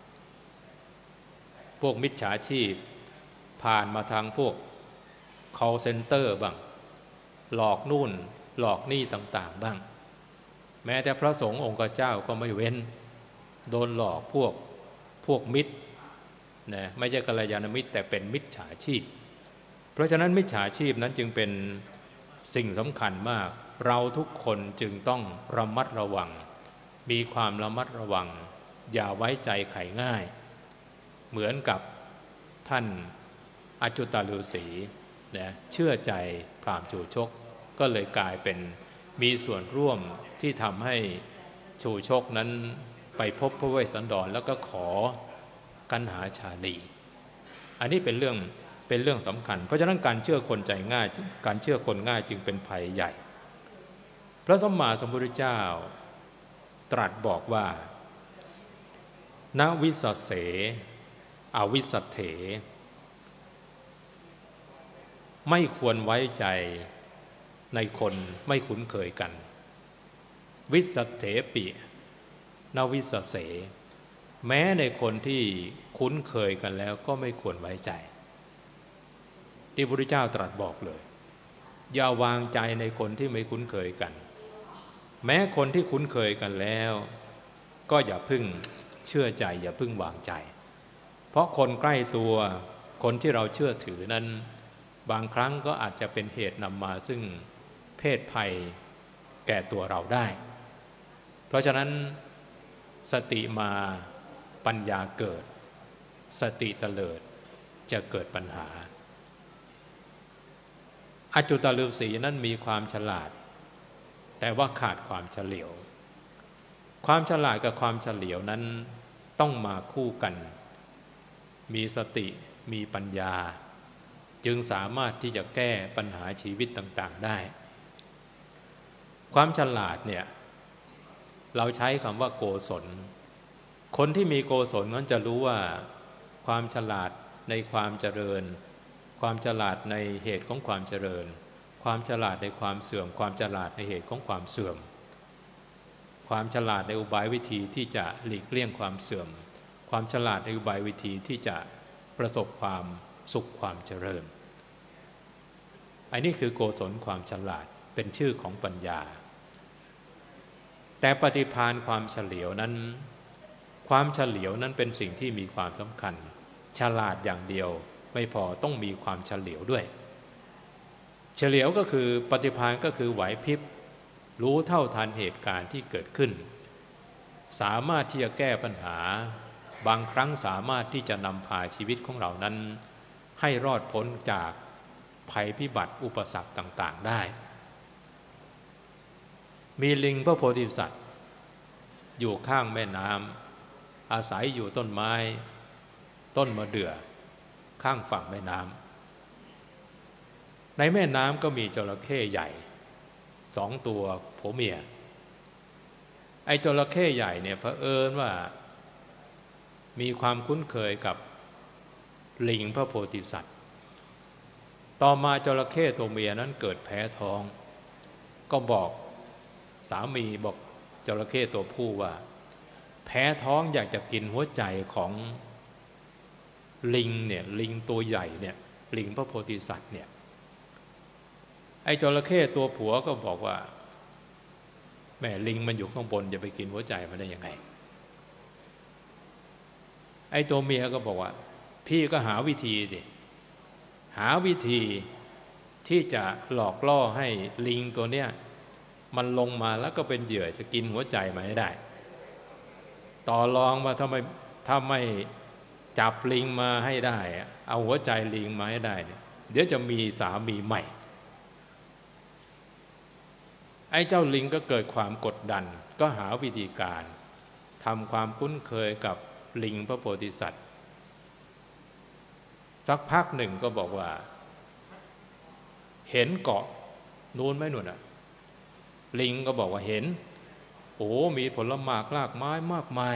B: พวกมิจฉาชีพผ่านมาทางพวก call center บ้างหลอกนู่นหลอกนี่ต่างๆบ้างแม้แต่พระสงฆ์องค์เจ้าก็ไม่เว้นโดนหลอกพวกมิตรนะไม่ใช่กัลยาณมิตรแต่เป็นมิจฉาชีพเพราะฉะนั้นมิจฉาชีพนั้นจึงเป็นสิ่งสำคัญมากเราทุกคนจึงต้องระมัดระวังมีความระมัดระวังอย่าไว้ใจใครง่ายเหมือนกับท่านอัจจุตฤาษีนะเชื่อใจพราหมณ์ชูชกก็เลยกลายเป็นมีส่วนร่วมที่ทำให้ชูชกนั้นไปพบพระเวสสันดรแล้วก็ขอกันหาชาลีอันนี้เป็นเเป็นเรื่องสำคัญเพราะฉะนั้นการเชื่อคนใจง่ายการเชื่อคนง่ายจึงเป็นภัยใหญ่พระสัมมาสัมพุทธเจ้าตรัสบอกว่าณวิสัสเสอวิสัทเถไม่ควรไว้ใจในคนไม่คุ้นเคยกันวิสัทเถปิณวิสัสเสแม้ในคนที่คุ้นเคยกันแล้วก็ไม่ควรไว้ใจที่พระพุทธเจ้าตรัสบอกเลยอย่าวางใจในคนที่ไม่คุ้นเคยกันแม้คนที่คุ้นเคยกันแล้วก็อย่าพึ่งเชื่อใจอย่าพึ่งวางใจเพราะคนใกล้ตัวคนที่เราเชื่อถือนั้นบางครั้งก็อาจจะเป็นเหตุนำมาซึ่งเพศภัยแก่ตัวเราได้เพราะฉะนั้นสติมาปัญญาเกิดสติเตลิดจะเกิดปัญหาอจุตฤาษีนั้นมีความฉลาดแต่ว่าขาดความเฉลียวความฉลาดกับความเฉลียวนั้นต้องมาคู่กันมีสติมีปัญญาจึงสามารถที่จะแก้ปัญหาชีวิตต่างๆได้ความฉลาดเนี่ยเราใช้คำว่าโกศลคนที่มีโกศลนั้นจะรู้ว่าความฉลาดในความเจริญความฉลาดในเหตุของความเจริญความฉลาดในความเสื่อมความฉลาดในเหตุของความเสื่อมความฉลาดในอุบายวิธีที่จะหลีกเลี่ยงความเสื่อมความฉลาดในอุบายวิธีที่จะประสบความสุขความเจริญอันนี้คือโกศลความฉลาดเป็นชื่อของปัญญาแต่ปฏิภาณความเฉลียวนั้นความเฉลียวนั้นเป็นสิ่งที่มีความสำคัญฉลาดอย่างเดียวไม่พอต้องมีความเฉลียวด้วยเฉลียวก็คือปฏิภาณก็คือไหวพริบรู้เท่าทันเหตุการณ์ที่เกิดขึ้นสามารถที่จะแก้ปัญหาบางครั้งสามารถที่จะนำพาชีวิตของเรานั้นให้รอดพ้นจากภัยพิบัติอุปสรรคต่างๆได้มีลิงพระโพธิสัตว์อยู่ข้างแม่น้ำอาศัยอยู่ต้นไม้ต้นมะเดื่อข้างฝั่งแม่น้ำในแม่น้ำก็มีจระเข้ใหญ่2 ตัวผัวเมียไอ้จระเข้ใหญ่เนี่ยเผอิญว่ามีความคุ้นเคยกับลิงพระโพธิสัตว์ต่อมาจระเข้ตัวเมียนั้นเกิดแพ้ท้องก็บอกสามีบอกจระเข้ตัวผู้ว่าแพ้ท้องอยากจะกินหัวใจของลิงเนี่ยลิงตัวใหญ่เนี่ยลิงพระโพธิสัตว์เนี่ยไอ้จระเข้ตัวผัวก็บอกว่าแม่ลิงมันอยู่ข้างบนจะไปกินหัวใจมันได้ยังไงไอ้ตัวเมียก็บอกว่าพี่ก็หาวิธีสิหาวิธีที่จะหลอกล่อให้ลิงตัวเนี้ยมันลงมาแล้วก็เป็นเหยื่อจะกินหัวใจมันให้ได้ต่อรองว่าถ้าไม่จับลิงมาให้ได้เอาหัวใจลิงมาให้ได้เนี่ยเดี๋ยวจะมีสามีใหม่ไอ้เจ้าลิงก็เกิดความกดดันก็หาวิธีการทำความคุ้นเคยกับลิงพระโพธิสัตว์สักพักหนึ่งก็บอกว่าเห็นเกาะนู้นไหมนู่นน่ะลิงก็บอกว่าเห็นโอ้มีผลหมากรากไม้มากมาย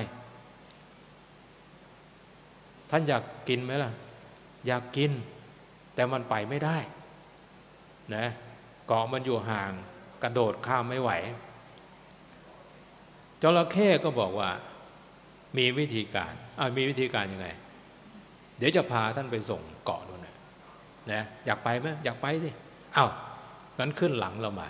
B: ท่านอยากกินไหมล่ะอยากกินแต่มันไปไม่ได้นะเกาะมันอยู่ห่างกระโดดข้ามไม่ไหวจระเข้ก็บอกว่ามีวิธีการมีวิธีการยังไงเดี๋ยวจะพาท่านไปส่งเกาะนู่นนะอยากไปไหมอยากไปสิงั้นขึ้นหลังเรามา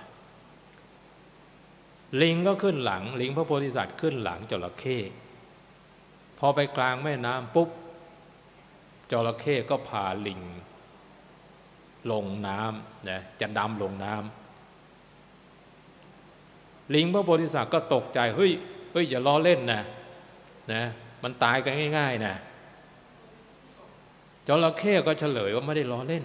B: ลิงก็ขึ้นหลังลิงพระโพธิสัตว์ขึ้นหลังจระเข้พอไปกลางแม่น้ำปุ๊บจระเข้ก็พาลิงลงน้ำนะจะดำลงน้ำลิงพระโพธิสัตว์ก็ตกใจเฮ้ยอย่าล้อเล่นนะมันตายกันง่ายๆนะจระเข้ก็เฉลยว่าไม่ได้ล้อเล่น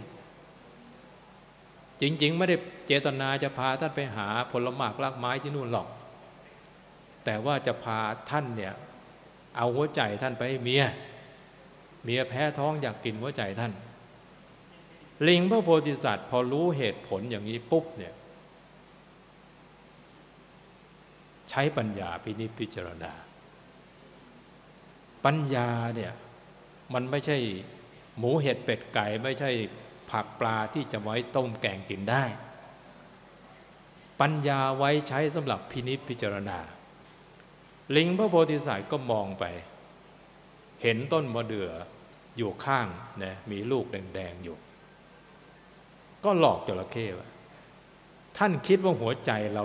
B: จริงๆไม่ได้เจตนาจะพาท่านไปหาผลหมากรากไม้ที่นู่นหรอกแต่ว่าจะพาท่านเนี่ยเอาหัวใจท่านไปให้เมียแพ้ท้องอยากกินหัวใจท่านลิงพระโพธิสัตว์พอรู้เหตุผลอย่างนี้ปุ๊บเนี่ยใช้ปัญญาพินิจพิจารณาปัญญาเนี่ยมันไม่ใช่หมูเห็ดเป็ดไก่ไม่ใช่ผักปลาที่จะไว้ต้มแกงกินได้ปัญญาไว้ใช้สำหรับพินิจพิจารณาลิงพระโพธิสัตว์ก็มองไปเห็นต้นมะเดื่ออยู่ข้างนะมีลูกแดงๆอยู่ก็หลอกจระเข้ว่าท่านคิดว่าหัวใจเรา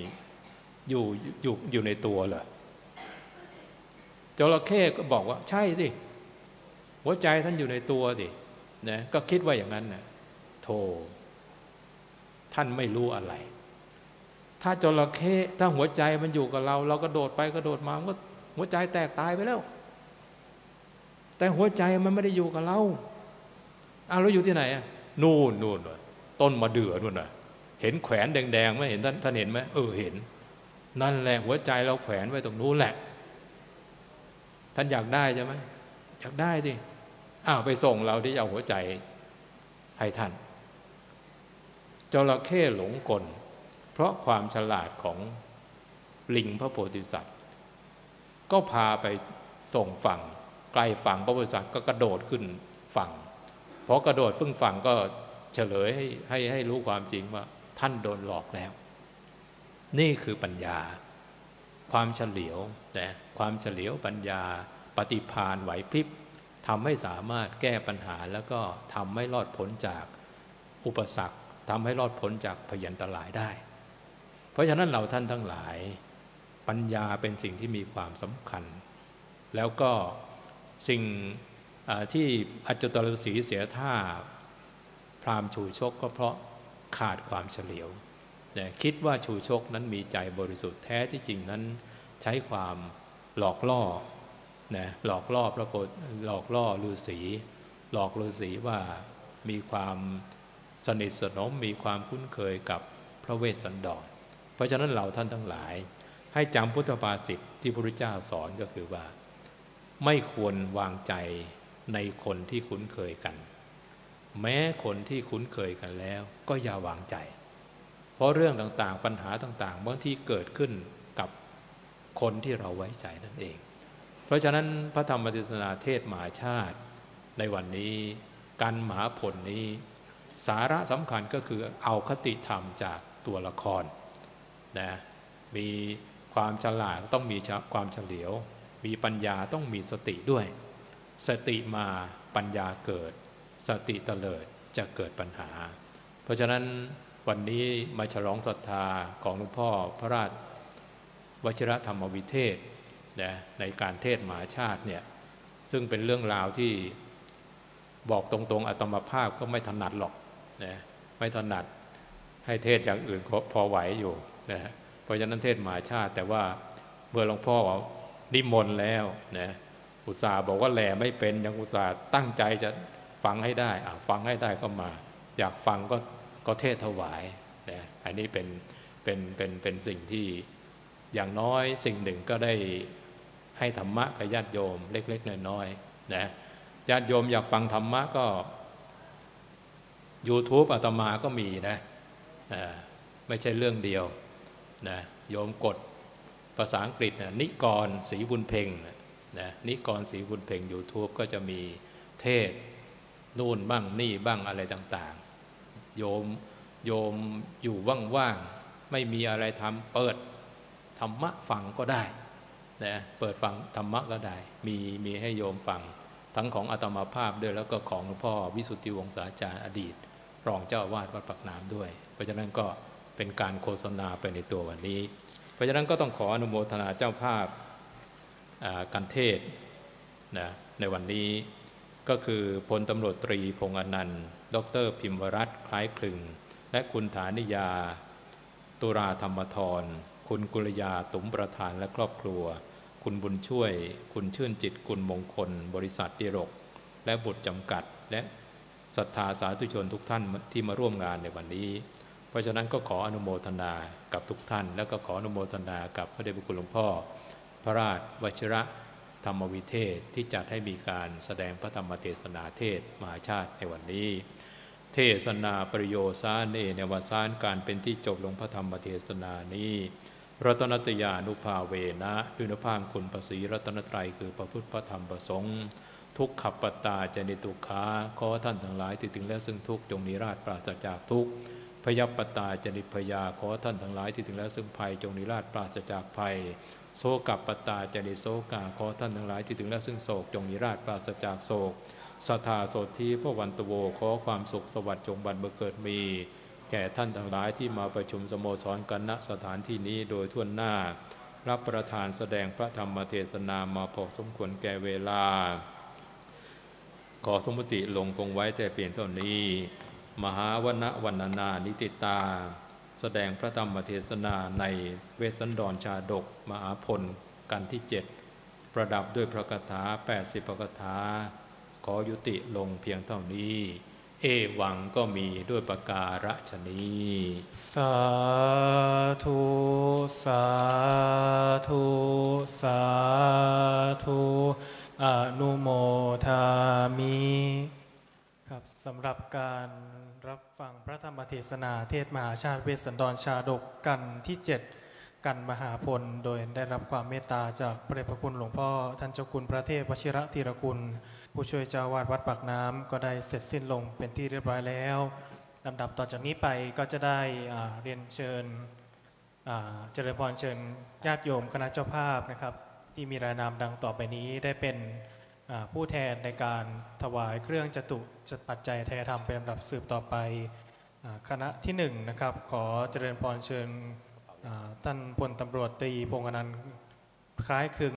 B: อยู่ในตัวเหรอจระเข้ก็บอกว่าใช่สิหัวใจท่านอยู่ในตัวสินะก็คิดว่าอย่างนั้นนะโธ่ท่านไม่รู้อะไรถ้าจระเข้ถ้าหัวใจมันอยู่กับเราเรากระโดดไปกระโดดมาก็หัวใจแตกตายไปแล้วแต่หัวใจมันไม่ได้อยู่กับเราเราอยู่ที่ไหนอะนู่นต้นมะเดื่อนู่นน่ะเห็นแขวนแดงๆไหมเห็นท่านเห็นไหมเห็นนั่นแหละหัวใจเราแขวนไว้ตรงนู้นแหละท่านอยากได้ใช่ไหมอยากได้สิไปส่งเราที่เอาหัวใจให้ท่านจระเข้หลงกลเพราะความฉลาดของลิงพระโพธิสัตว์ก็พาไปส่งฝั่งใกล้ฝั่งพระโพธิสัตว์ก็กระโดดขึ้นฝั่งพอกระโดดขึ้นฝั่งก็เฉลยให้รู้ความจริงว่าท่านโดนหลอกแล้วนี่คือปัญญาความเฉลียวแต่ความเฉลียวปัญญาปฏิภาณไหวพริบทำให้สามารถแก้ปัญหาแล้วก็ทำให้รอดพ้นจากอุปสรรคทำให้รอดพ้นจากพยันตรายได้เพราะฉะนั้นเราท่านทั้งหลายปัญญาเป็นสิ่งที่มีความสำคัญแล้วก็สิ่งที่อัจจตฤษีเสียท่าพราหมณ์ชูชกก็เพราะขาดความเฉลียวคิดว่าชูชกนั้นมีใจบริสุทธิ์แท้ที่จริงนั้นใช้ความหลอกล่อหลอกล่อพระโพธิ์หลอกล่อฤาษีหลอกฤาษีว่ามีความสนิทสนมมีความคุ้นเคยกับพระเวสสันดรเพราะฉะนั้นเราท่านทั้งหลายให้จำพุทธภาษิตที่พระพุทธเจ้าสอนก็คือว่าไม่ควรวางใจในคนที่คุ้นเคยกันแม้คนที่คุ้นเคยกันแล้วก็อย่าวางใจเพราะเรื่องต่างๆปัญหาต่างๆบางทีเกิดขึ้นกับคนที่เราไว้ใจนั่นเองเพราะฉะนั้นพระธรรมเทศนาเทศมหาชาติในวันนี้การมหาผลนี้สาระสำคัญก็คือเอาคติธรรมจากตัวละครมีความฉลาดต้องมีความเฉลียวมีปัญญาต้องมีสติด้วยสติมาปัญญาเกิดสติเตลิดจะเกิดปัญหาเพราะฉะนั้นวันนี้มาฉลองศรัทธาของหลวงพ่อพระราชวชิรธรรมวิเทศในการเทศมหาชาติเนี่ยซึ่งเป็นเรื่องราวที่บอกตรงๆอาตมาภาพก็ไม่ถนัดหรอกไม่ถนัดให้เทศจากอื่นพอไหวอยู่เพราะฉะนั้นเทศมหาชาติแต่ว่าเมื่อหลวงพ่อนิมนต์แล้วอุตส่าห์บอกว่าแหล่ไม่เป็นยังอุตส่าห์ตั้งใจจะฟังให้ได้ฟังให้ได้ก็มาอยากฟังก็เทศถวายอันนี้เป็นสิ่งที่อย่างน้อยสิ่งหนึ่งก็ได้ให้ธรรมะกับญาติโยมเล็กๆน้อยๆญาติโยมอยากฟังธรรมะก็ YouTube อาตมาก็มีไม่ใช่เรื่องเดียวโยมกดภาษาอังกฤษนิกรศรีบุญเพ็งนิกรศรีบุญเพ็ง YouTube ก็จะมีเทศนู่นบ้างนี่บ้างอะไรต่างๆโยมอยู่ว่างๆไม่มีอะไรทำเปิดธรรมะฟังก็ได้เปิดฟังธรรมะก็ได้มีให้โยมฟังทั้งของอาตมาภาพด้วยแล้วก็ของหลวงพ่อวิสุทธิวงศาจารย์อดีตรองเจ้าอาวาสวัดปากน้ำด้วยเพราะฉะนั้นก็เป็นการโฆษณาไปในตัววันนี้เพราะฉะนั้นก็ต้องขออนุโมทนาเจ้าภาพการเทศในวันนี้ก็คือพลตำรวจตรีพงษ์อนันต์ดร.พิมวรัตน์คล้ายคลึงและคุณฐานิยาตุราธรรมธรคุณกุลยาตุ๋มประธานและครอบครัวคุณบุญช่วยคุณชื่นจิตคุณมงคลบริษัทดิรกและบุตรจำกัดและศรัทธาสาธุชนทุกท่านที่มาร่วมงานในวันนี้เพราะฉะนั้นก็ขออนุโมทนากับทุกท่านแล้วก็ขออนุโมทนากับพระเดชพระคุณหลวงพ่อพระราชวชิรธรรมวิเทศที่จัดให้มีการแสดงพระธรรมเทศนาเทศมหาชาติในวันนี้เทศนาปริโยสาเนในวสานการเป็นที่จบลงพระธรรมเทศนานี้รัตนตยานุภาเวนะด้วยพระภาคคุณพระศรีรัตนตรัยคือพระพุทธพระธรรมพระสงฆ์ทุกขปตาจนิทุกขาขอท่านทั้งหลายที่ถึงแล้วซึ่งทุกข์จงนิราชปราศจากทุกข์พยัปปตาจนิพยาขอท่านทั้งหลายที่ถึงแล้วซึ่งภัยจงนิราชปราศจากภัยโศกัปปตาจนิโศกาขอท่านทั้งหลายที่ถึงแล้วซึ่งโศกจงนิราชปราศจากโศกสัทธาโสธีพระวันตโวขอความสุขสวัสดิ์จงบันเกิดมีแก่ท่านทั้งหลายที่มาประชุมสโมสรกันณสถานที่นี้โดยทั่วหน้ารับประทานแสดงพระธรรมเทศนามาพอสมควรแก่เวลาขอสมมติลงคงไว้แต่เปลี่ยนเท่านี้มหาวณวรรณนานิติตาแสดงพระธรรมเทศนาในเวสสันดรชาดกมหาพลกันที่7ประดับด้วยพระคาถา80พระคาถาขอยุติลงเพียงเท่านี้เอวังก็มีด้วยประการฉนี้
C: สาธุสาธุสาธุอนุโมทามิครับสำหรับการรับฟังพระธรรมเทศนาเทศมหาชาติเวสสันดรชาดกกันที่7กันมหาพลโดยได้รับความเมตตาจากพระเดชพระคุณหลวงพ่อท่านเจ้าคุณพระเทพวชิระธีรกุลผู้ช่วยเจ้าวาดวัดปากน้ำก็ได้เสร็จสิ้นลงเป็นที่เรียบร้อยแล้วลำดับต่อจากนี้ไปก็จะได้เรียนเชิญเจริญพรเชิญญาติโยมคณะเจ้าภาพนะครับที่มีรายนามดังต่อไปนี้ได้เป็นผู้แทนในการถวายเครื่องจตุปัจจัยไทยธรรมเป็นลำดับสืบต่อไปคณะที่1นะครับขอเจริญพรเชิญท่านพลตำรวจตรีพงษ์อนันต์คล้ายคลึง